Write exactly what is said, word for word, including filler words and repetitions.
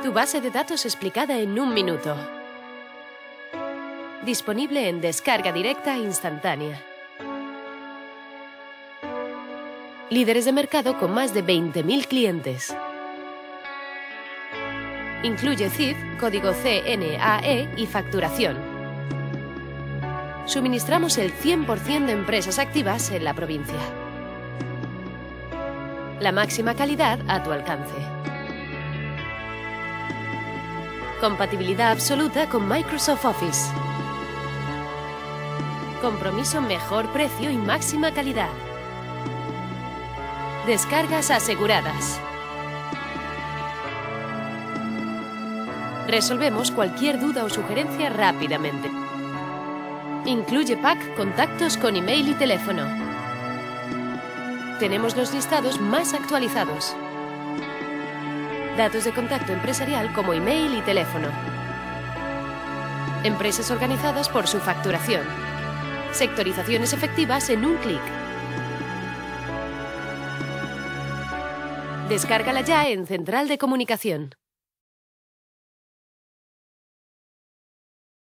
Tu base de datos explicada en un minuto. Disponible en descarga directa e instantánea. Líderes de mercado con más de veinte mil clientes. Incluye C I F, código C N A E y facturación. Suministramos el cien por cien de empresas activas en la provincia. La máxima calidad a tu alcance. Compatibilidad absoluta con Microsoft Office. Compromiso mejor precio y máxima calidad. Descargas aseguradas. Resolvemos cualquier duda o sugerencia rápidamente. Incluye pack contactos con email y teléfono. Tenemos los listados más actualizados. Datos de contacto empresarial como email y teléfono. Empresas organizadas por su facturación. Sectorizaciones efectivas en un clic. Descárgala ya en Central de Comunicación.